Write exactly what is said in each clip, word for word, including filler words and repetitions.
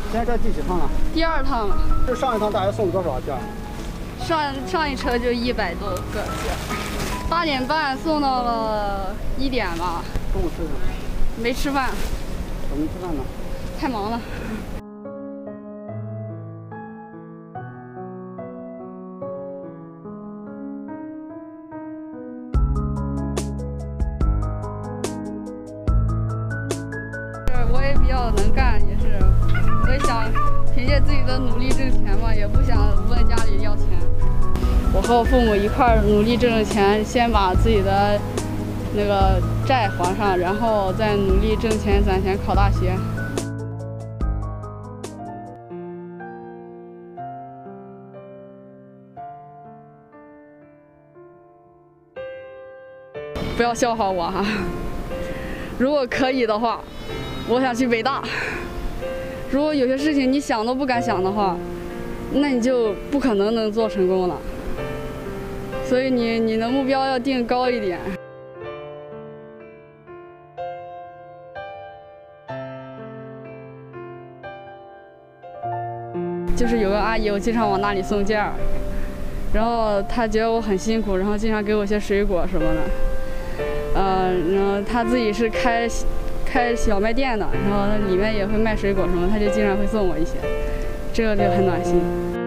今天这第几趟了？ 第二趟了。 这上一趟大概送了多少件？ 上上一车就一百多个件，八点半送到了一点吧。 中午吃什么？ 没吃饭。 怎么吃饭呢？ 太忙了。 我也比较能干，也是，我也想凭借自己的努力挣钱嘛，也不想问家里要钱。我和我父母一块儿努力挣挣钱，先把自己的那个债还上，然后再努力挣钱攒钱考大学。不要笑话我哈，如果可以的话。 我想去北大。如果有些事情你想都不敢想的话，那你就不可能能做成功了。所以你你的目标要定高一点。就是有个阿姨，我经常往那里送件儿，然后她觉得我很辛苦，然后经常给我些水果什么的。呃，然后她自己是开。 开小卖店的，然后里面也会卖水果什么，他就经常会送我一些，这个就很暖心。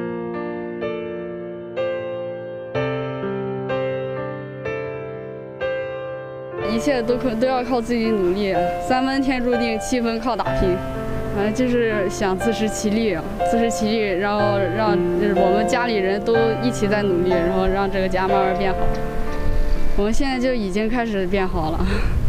一切都可都要靠自己努力，三分天注定，七分靠打拼。反正就是想自食其力，自食其力，然后让我们家里人都一起在努力，然后让这个家慢慢变好。我们现在就已经开始变好了。